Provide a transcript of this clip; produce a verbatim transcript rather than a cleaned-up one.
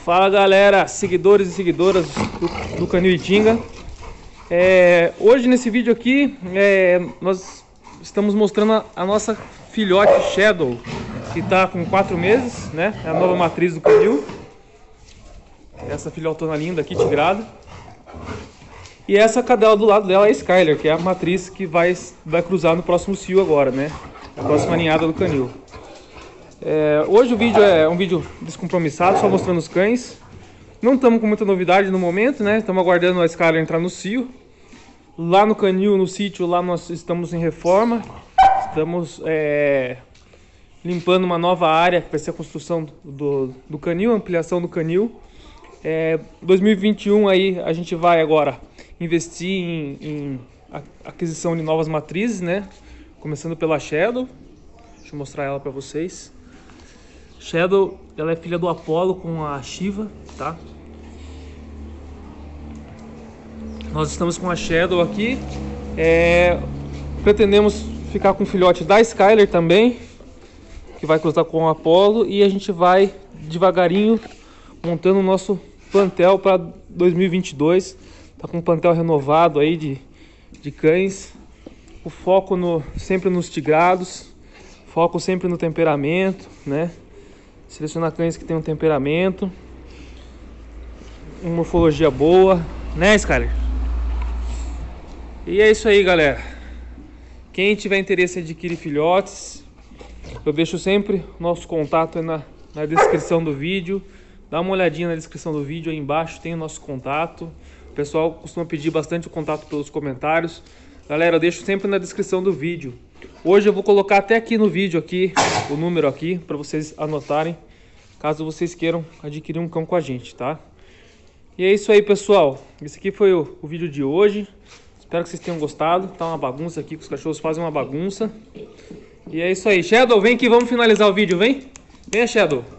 Fala galera, seguidores e seguidoras do, do Canil Itinga. É, hoje nesse vídeo aqui é, nós estamos mostrando a, a nossa filhote Shadow, que está com quatro meses, né? É a nova matriz do canil. Essa filhotona linda aqui, tigrada. E essa cadela do lado dela é a Skyler, que é a matriz que vai, vai cruzar no próximo cio agora, né? A próxima ninhada do canil. É, hoje o vídeo é um vídeo descompromissado, só mostrando os cães. Não estamos com muita novidade no momento, né? Estamos aguardando a Skyler entrar no cio. Lá no canil, no sítio, lá nós estamos em reforma. Estamos é, limpando uma nova área, que vai ser a construção do, do canil, a ampliação do canil. É, dois mil e vinte e um aí a gente vai agora investir em, em aquisição de novas matrizes, né? Começando pela Shadow. Deixa eu mostrar ela para vocês. Shadow, ela é filha do Apollo com a Shiva, tá? Nós estamos com a Shadow aqui. É, pretendemos ficar com o filhote da Skyler também, que vai cruzar com o Apollo, e a gente vai devagarinho montando o nosso plantel para dois mil e vinte e dois. Tá com um plantel renovado aí de, de cães. O foco no, sempre nos tigrados, foco sempre no temperamento, né? Selecionar cães que tem um temperamento, uma morfologia boa, né, Skyler? E é isso aí, galera. Quem tiver interesse em adquirir filhotes, eu deixo sempre o nosso contato aí na, na descrição do vídeo. Dá uma olhadinha na descrição do vídeo, aí embaixo tem o nosso contato. O pessoal costuma pedir bastante o contato pelos comentários. Galera, eu deixo sempre na descrição do vídeo. Hoje eu vou colocar até aqui no vídeo aqui, o número aqui, para vocês anotarem, caso vocês queiram adquirir um cão com a gente, tá? E é isso aí, pessoal. Esse aqui foi o, o vídeo de hoje. Espero que vocês tenham gostado. Tá uma bagunça aqui, que os cachorros fazem uma bagunça. E é isso aí. Shadow, vem aqui, vamos finalizar o vídeo, vem? Vem, Shadow.